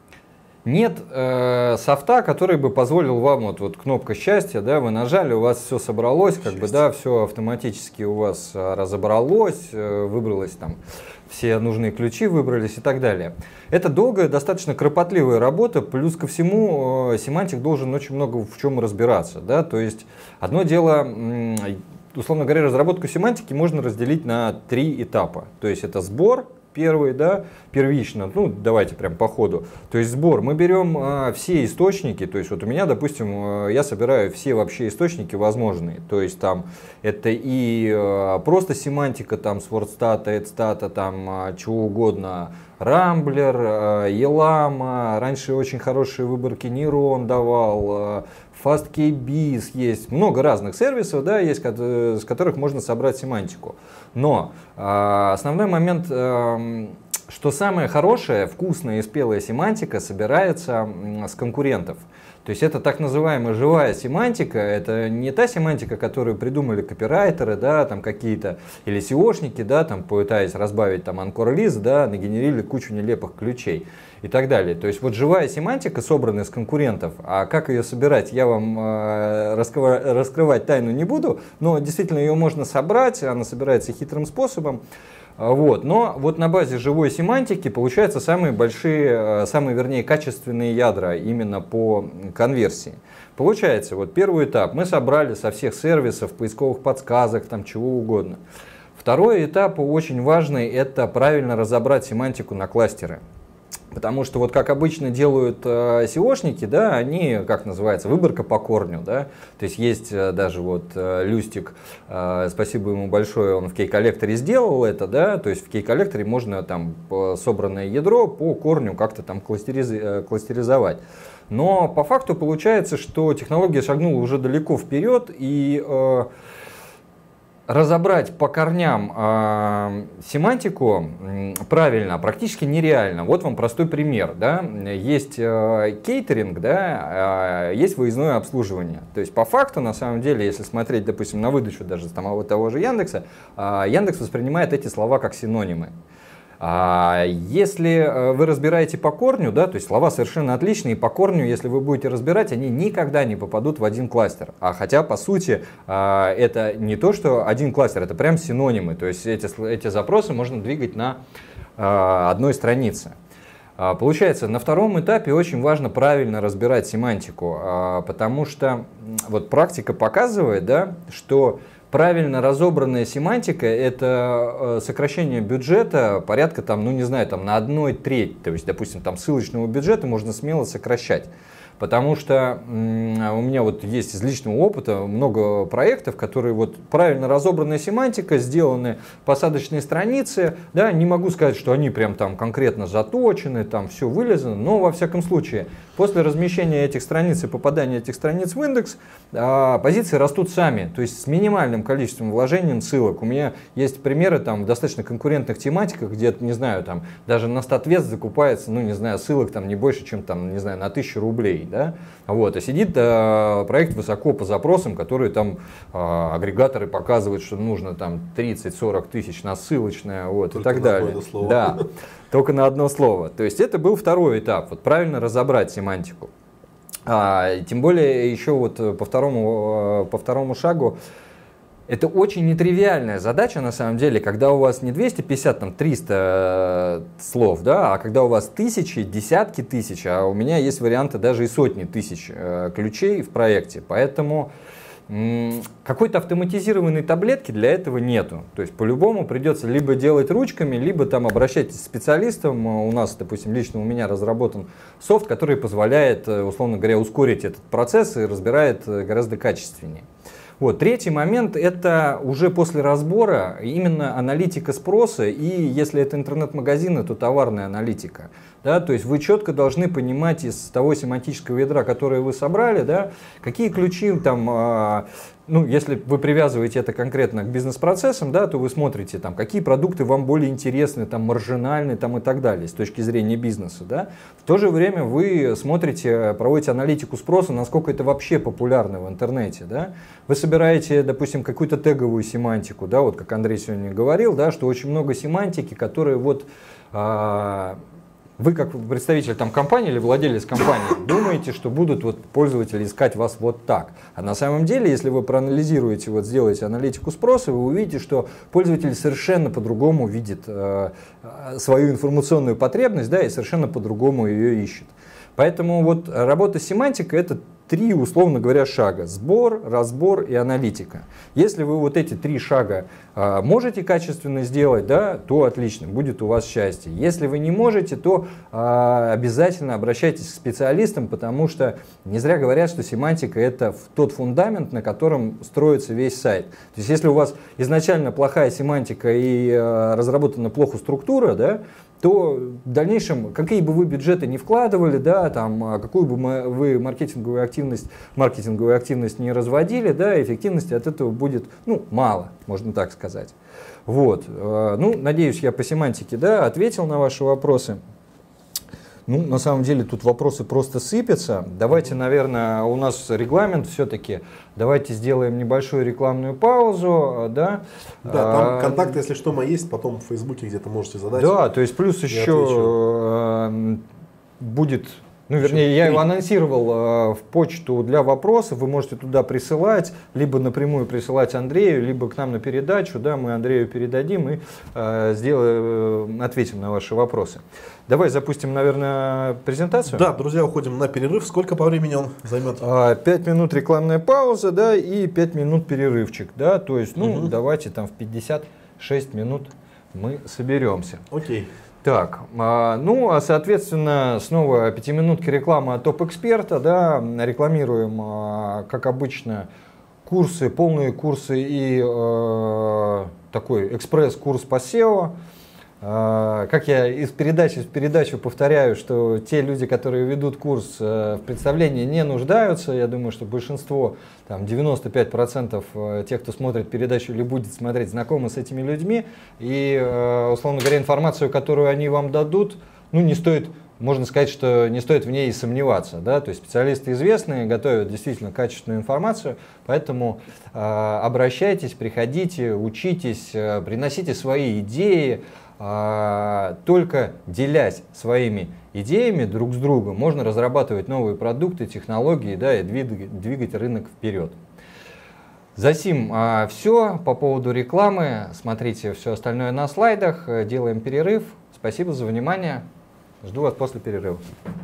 Нет э, софта, который бы позволил вам, вот, вот кнопка счастья, да, вы нажали, у вас все собралось, как бы, да, все автоматически у вас разобралось, э, выбралось там, все нужные ключи выбрались и так далее. Это долгая, достаточно кропотливая работа, плюс ко всему э, семантик должен очень много в чем разбираться, да, то есть одно дело, э, условно говоря, разработку семантики можно разделить на три этапа, то есть это сбор. Первый, да, первично, ну давайте прям по ходу. То есть сбор. Мы берем а, все источники, то есть вот у меня, допустим, а, я собираю все вообще источники возможные. То есть там это и а, просто семантика, там с WordStat, EdStat, там а, чего угодно, Рамблер, а, Елама, раньше очень хорошие выборки Нейрон давал, а, FastKBiz есть, много разных сервисов, да, есть, с которых можно собрать семантику. Но э, основной момент, э, что самая хорошая, вкусная и спелая семантика собирается э, с конкурентов. То есть это так называемая живая семантика, это не та семантика, которую придумали копирайтеры, да, там какие-то, или сеошники, да, там пытаясь разбавить там анкор-лист, да, нагенерили кучу нелепых ключей и так далее. То есть вот живая семантика, собранная с конкурентов, а как ее собирать, я вам э, раскрывать, раскрывать тайну не буду, но действительно ее можно собрать, она собирается хитрым способом. Вот. Но вот на базе живой семантики получаются самые большие, самые, вернее, качественные ядра именно по конверсии. Получается, вот первый этап мы собрали со всех сервисов, поисковых подсказок, там чего угодно. Второй этап очень важный, это правильно разобрать семантику на кластеры. Потому что вот как обычно делают э, сеошники, да, они, как называется, выборка по корню, да, то есть есть э, даже вот э, Люстик, э, спасибо ему большое, он в Key-коллекторе сделал это, да, то есть в Key-коллекторе можно там собранное ядро по корню как-то там кластериз, э, кластеризовать. Но по факту получается, что технология шагнула уже далеко вперед, и э, разобрать по корням э, семантику э, правильно практически нереально. Вот вам простой пример. Да? Есть э, кейтеринг, да, э, есть выездное обслуживание. То есть по факту, на самом деле, если смотреть, допустим, на выдачу даже того, того же Яндекса, э, Яндекс воспринимает эти слова как синонимы. А если вы разбираете по корню, да, то есть слова совершенно отличные, по корню, если вы будете разбирать, они никогда не попадут в один кластер. А хотя, по сути, это не то, что один кластер, это прям синонимы. То есть эти, эти запросы можно двигать на одной странице. Получается, на втором этапе очень важно правильно разбирать семантику, потому что вот практика показывает, да, что правильно разобранная семантика — это сокращение бюджета порядка там, ну не знаю, там на одной треть. То есть, допустим, там ссылочного бюджета можно смело сокращать. Потому что у меня вот есть из личного опыта много проектов, которые вот правильно разобранная семантика, сделаны посадочные страницы. Да, не могу сказать, что они прям там конкретно заточены, там все вылезано, но во всяком случае после размещения этих страниц и попадания этих страниц в индекс позиции растут сами, то есть с минимальным количеством вложений ссылок. У меня есть примеры там в достаточно конкурентных тематиках, где, не знаю, там даже на статвест закупается, ну не знаю, ссылок там не больше, чем там, не знаю, на тысячу рублей. Да? Вот, а сидит а, проект высоко по запросам, которые там а, агрегаторы показывают, что нужно там тридцать-сорок тысяч на ссылочное, вот, и так далее. Да, только на одно слово. То есть это был второй этап, вот, правильно разобрать семантику. А, тем более еще вот по второму, по второму шагу, это очень нетривиальная задача на самом деле, когда у вас не двести пятьдесят, там триста слов, да, а когда у вас тысячи, десятки тысяч, а у меня есть варианты даже и сотни тысяч э, ключей в проекте. Поэтому какой-то автоматизированной таблетки для этого нету. То есть по-любому придется либо делать ручками, либо там обращайтесь к специалистам. У нас, допустим, лично у меня разработан софт, который позволяет, условно говоря, ускорить этот процесс и разбирает гораздо качественнее. Вот. Третий момент — это уже после разбора именно аналитика спроса, и если это интернет-магазины, то товарная аналитика. Да? То есть вы четко должны понимать из того семантического ядра, которое вы собрали, да, какие ключи там, ну, если вы привязываете это конкретно к бизнес-процессам, да, то вы смотрите, там, какие продукты вам более интересны, там, маржинальны там, и так далее с точки зрения бизнеса. Да. В то же время вы смотрите, проводите аналитику спроса, насколько это вообще популярно в интернете. Да. Вы собираете, допустим, какую-то теговую семантику, да, вот как Андрей сегодня говорил, да, что очень много семантики, которые вот... А, вы как представитель там, компании или владелец компании думаете, что будут вот, пользователи искать вас вот так. А на самом деле, если вы проанализируете, вот, сделаете аналитику спроса, вы увидите, что пользователь совершенно по-другому видит э, свою информационную потребность, да, и совершенно по-другому ее ищет. Поэтому вот работа с семантикой — это три, условно говоря, шага: сбор, разбор и аналитика. Если вы вот эти три шага а, можете качественно сделать, да, то отлично, будет у вас счастье. Если вы не можете, то а, обязательно обращайтесь к специалистам, потому что не зря говорят, что семантика — это тот фундамент, на котором строится весь сайт. То есть если у вас изначально плохая семантика и а, разработана плохо структура, да, то в дальнейшем, какие бы вы бюджеты не вкладывали, да, там, какую бы вы маркетинговую активность, маркетинговую активность не разводили, да, эффективности от этого будет, ну, мало, можно так сказать. Вот. Ну, надеюсь, я по семантике, да, ответил на ваши вопросы. Ну, на самом деле тут вопросы просто сыпятся. Давайте, наверное, у нас регламент все-таки. Давайте сделаем небольшую рекламную паузу, да. Да, там контакты, если что, мои есть, потом в Фейсбуке где-то можете задать. Да, то есть плюс еще отвечу. Будет, ну, вернее, я его анонсировал в почту для вопросов. Вы можете туда присылать, либо напрямую присылать Андрею, либо к нам на передачу, да, мы Андрею передадим и сделаем, ответим на ваши вопросы. Давай запустим, наверное, презентацию. Да, друзья, уходим на перерыв. Сколько по времени он займет? пять минут рекламная пауза, да, и пять минут перерывчик, да, то есть, ну, угу. Давайте там в пятьдесят шесть минут мы соберемся. Окей. Так, ну, а соответственно, снова пятиминутки рекламы от топ-эксперта, да, рекламируем, как обычно, курсы, полные курсы и э, такой экспресс-курс по сео. Как я из передачи в передачу повторяю, что те люди, которые ведут курс, в представлении не нуждаются. Я думаю, что большинство, там девяносто пять процентов тех, кто смотрит передачу или будет смотреть, знакомы с этими людьми. И, условно говоря, информацию, которую они вам дадут, ну, не стоит, можно сказать, что не стоит в ней и сомневаться. Да? То есть специалисты известные, готовят действительно качественную информацию, поэтому э, обращайтесь, приходите, учитесь, э, приносите свои идеи. Только делясь своими идеями друг с другом, можно разрабатывать новые продукты, технологии, да, и двигать, двигать рынок вперед. Засим а, все по поводу рекламы. Смотрите все остальное на слайдах. Делаем перерыв. Спасибо за внимание. Жду вас после перерыва.